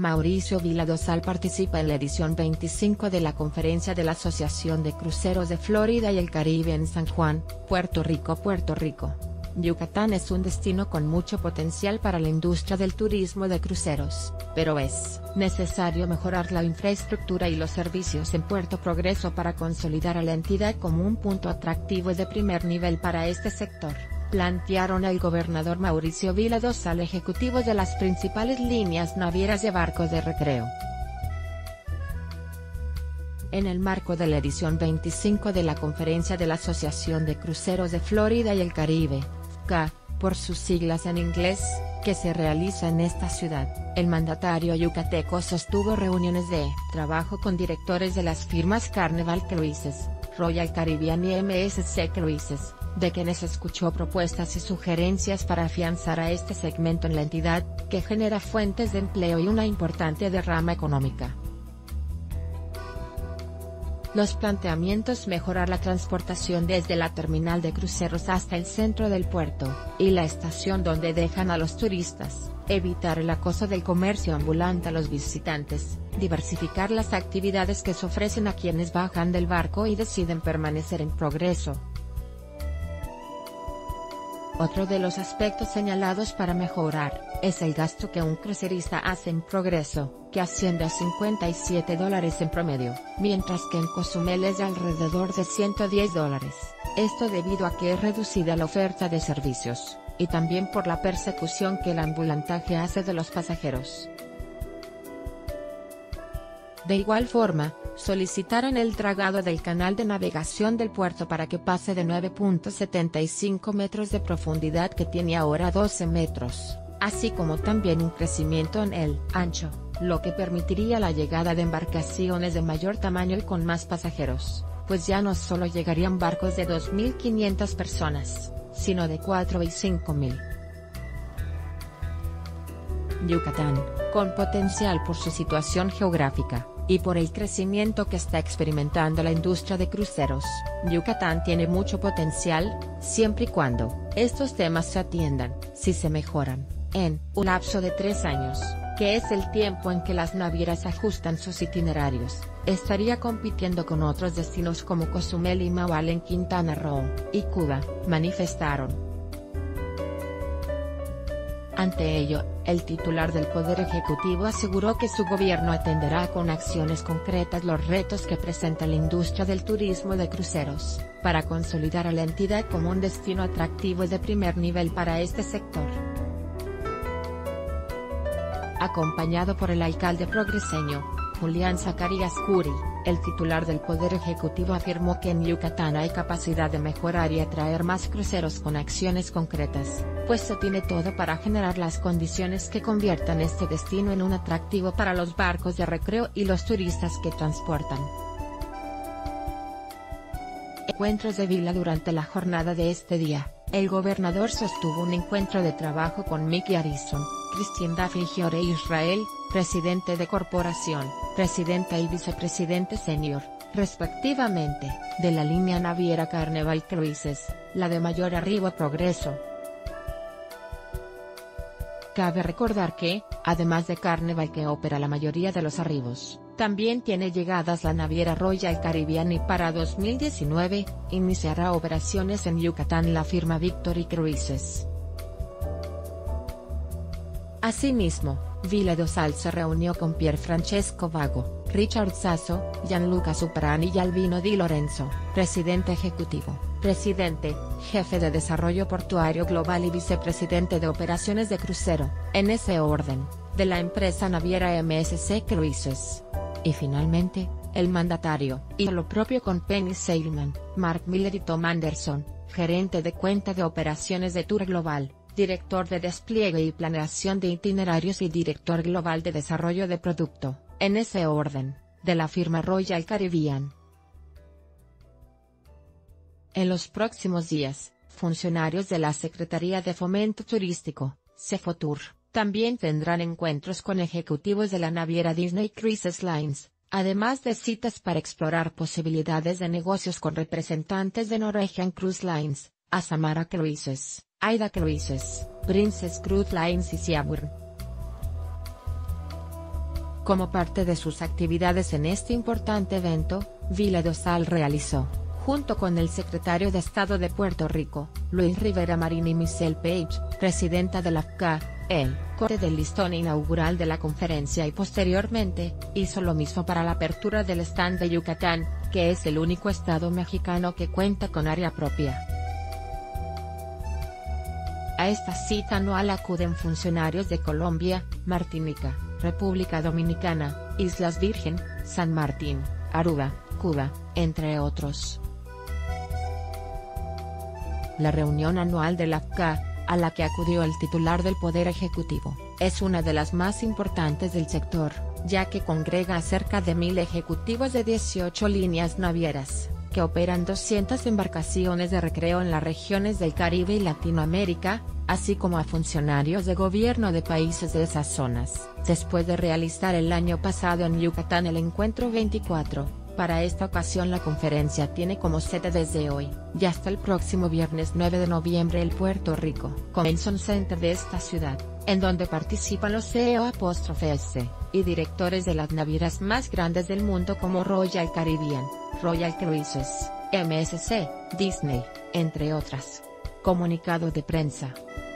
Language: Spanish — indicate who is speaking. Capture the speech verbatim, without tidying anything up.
Speaker 1: Mauricio Vila Dosal participa en la edición veinticinco de la conferencia de la Asociación de Cruceros de Florida y el Caribe en San Juan, Puerto Rico. Puerto Rico. Yucatán es un destino con mucho potencial para la industria del turismo de cruceros, pero es necesario mejorar la infraestructura y los servicios en Puerto Progreso para consolidar a la entidad como un punto atractivo de primer nivel para este sector, plantearon el gobernador Mauricio Vila Dosal, ejecutivos de las principales líneas navieras de barcos de recreo. En el marco de la edición veinticinco de la conferencia de la Asociación de Cruceros de Florida y el Caribe, C A, por sus siglas en inglés, que se realiza en esta ciudad, el mandatario yucateco sostuvo reuniones de trabajo con directores de las firmas Carnival Cruises, Royal Caribbean y M S C Cruises, de quienes escuchó propuestas y sugerencias para afianzar a este segmento en la entidad, que genera fuentes de empleo y una importante derrama económica. Los planteamientos: mejorar la transportación desde la terminal de cruceros hasta el centro del puerto, y la estación donde dejan a los turistas, evitar el acoso del comercio ambulante a los visitantes, diversificar las actividades que se ofrecen a quienes bajan del barco y deciden permanecer en Progreso. Otro de los aspectos señalados para mejorar, es el gasto que un crucerista hace en Progreso, que asciende a cincuenta y siete dólares en promedio, mientras que en Cozumel es de alrededor de ciento diez dólares, esto debido a que es reducida la oferta de servicios, y también por la persecución que el ambulantaje hace de los pasajeros. De igual forma, solicitaron el dragado del canal de navegación del puerto para que pase de nueve punto setenta y cinco metros de profundidad que tiene ahora doce metros, así como también un crecimiento en el ancho, lo que permitiría la llegada de embarcaciones de mayor tamaño y con más pasajeros, pues ya no solo llegarían barcos de dos mil quinientas personas, sino de cuatro y cinco mil. Yucatán, con potencial por su situación geográfica, y por el crecimiento que está experimentando la industria de cruceros, Yucatán tiene mucho potencial, siempre y cuando estos temas se atiendan, si se mejoran, en un lapso de tres años, que es el tiempo en que las navieras ajustan sus itinerarios, estaría compitiendo con otros destinos como Cozumel y Maule en Quintana Roo y Cuba, manifestaron. Ante ello, el titular del Poder Ejecutivo aseguró que su gobierno atenderá con acciones concretas los retos que presenta la industria del turismo de cruceros, para consolidar a la entidad como un destino atractivo de primer nivel para este sector. Acompañado por el alcalde progreseño, Julián Zacarías Curi, el titular del Poder Ejecutivo afirmó que en Yucatán hay capacidad de mejorar y atraer más cruceros con acciones concretas, pues se tiene todo para generar las condiciones que conviertan este destino en un atractivo para los barcos de recreo y los turistas que transportan. Encuentros de Vila. Durante la jornada de este día, el gobernador sostuvo un encuentro de trabajo con Mickey Harrison, Christine Duffy y Jorge Israel, presidente de corporación, presidenta y vicepresidente senior, respectivamente, de la línea naviera Carnival Cruises, la de mayor arribo a Progreso. Cabe recordar que, además de Carnival, que opera la mayoría de los arribos, también tiene llegadas la naviera Royal Caribbean, y para dos mil diecinueve, iniciará operaciones en Yucatán la firma Victory Cruises. Asimismo, Vila Dosal se reunió con Pier Francesco Vago, Richard Sasso, Gianluca Superani y Albino Di Lorenzo, presidente ejecutivo, presidente, jefe de desarrollo portuario global y vicepresidente de operaciones de crucero, en ese orden, de la empresa naviera M S C Cruises. Y finalmente, el mandatario hizo lo propio con Penny Sailman, Mark Miller y Tom Anderson, gerente de cuenta de operaciones de Tour Global, director de despliegue y planeación de itinerarios y director global de desarrollo de producto, en ese orden, de la firma Royal Caribbean. En los próximos días, funcionarios de la Secretaría de Fomento Turístico, Cefotur, también tendrán encuentros con ejecutivos de la naviera Disney Cruises Lines, además de citas para explorar posibilidades de negocios con representantes de Norwegian Cruise Lines, Azamara Cruises, Aida Cruises, Princess Cruise Lines y Seabourn. Como parte de sus actividades en este importante evento, Vila Dosal realizó, junto con el secretario de Estado de Puerto Rico, Luis Rivera Marín y Michelle Page, presidenta de la F C A, el corte del listón inaugural de la conferencia y posteriormente, hizo lo mismo para la apertura del stand de Yucatán, que es el único estado mexicano que cuenta con área propia. A esta cita anual acuden funcionarios de Colombia, Martinica, República Dominicana, Islas Virgen, San Martín, Aruba, Cuba, entre otros. La reunión anual de la F C A, a la que acudió el titular del Poder Ejecutivo, es una de las más importantes del sector, ya que congrega a cerca de mil ejecutivos de dieciocho líneas navieras, que operan doscientas embarcaciones de recreo en las regiones del Caribe y Latinoamérica, así como a funcionarios de gobierno de países de esas zonas. Después de realizar el año pasado en Yucatán el encuentro veinticuatro, para esta ocasión la conferencia tiene como sede desde hoy, y hasta el próximo viernes nueve de noviembre el Puerto Rico Convention Center de esta ciudad, en donde participan los C E O-S y directores de las navieras más grandes del mundo como Royal Caribbean, Royal Cruises, M S C, Disney, entre otras. Comunicado de prensa.